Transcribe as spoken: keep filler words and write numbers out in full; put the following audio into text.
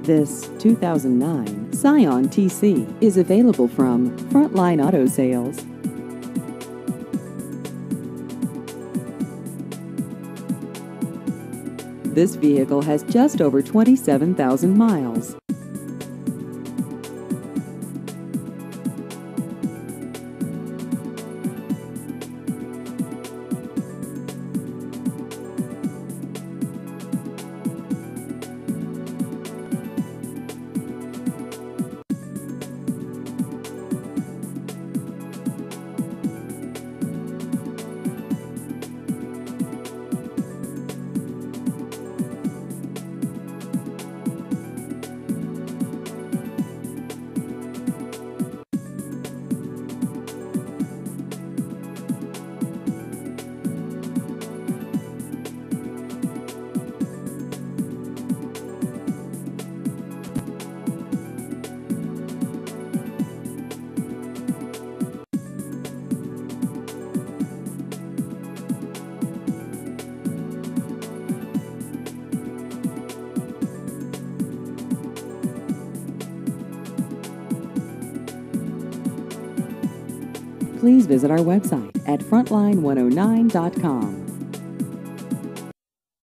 This two thousand nine Scion T C is available from Frontline Auto Sales. This vehicle has just over twenty-seven thousand miles. Please visit our website at frontline one oh nine dot com.